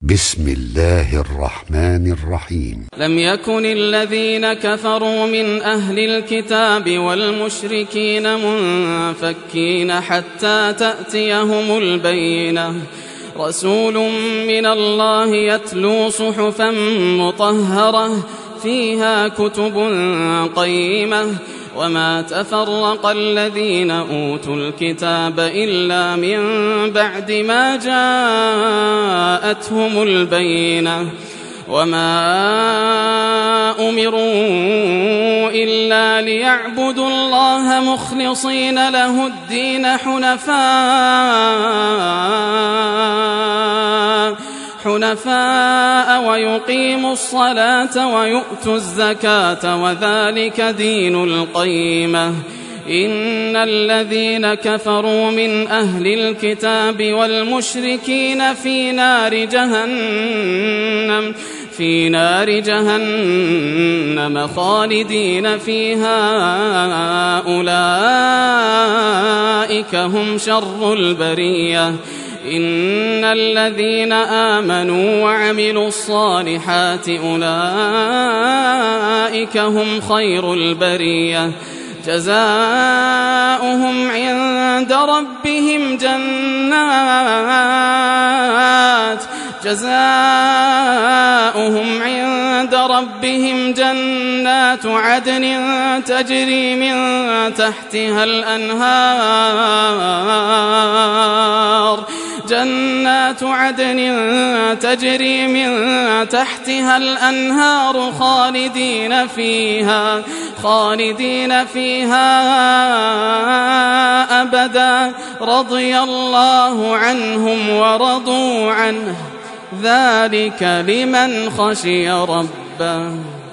بسم الله الرحمن الرحيم. لم يكن الذين كفروا من أهل الكتاب والمشركين منفكين حتى تأتيهم البينة، رسول من الله يتلو صحفا مطهرة فيها كتب قيمة، وما تفرق الذين أوتوا الكتاب إلا من بعد ما جاءتهم البينة، وما أمروا إلا ليعبدوا الله مخلصين له الدين حنفاء ويقيموا الصلاة ويؤتوا الزكاة وذلك دين القيمة. إن الذين كفروا من أهل الكتاب والمشركين في نار جهنم خالدين فيها، أولئك هم شر البرية. إن الذين آمنوا وعملوا الصالحات أولئك هم خير البرية، جزاؤهم عند ربهم جنات عدن تجري من تحتها الأنهار خالدين فيها أبدا، رضي الله عنهم ورضوا عنه، ذلك لمن خشي ربه.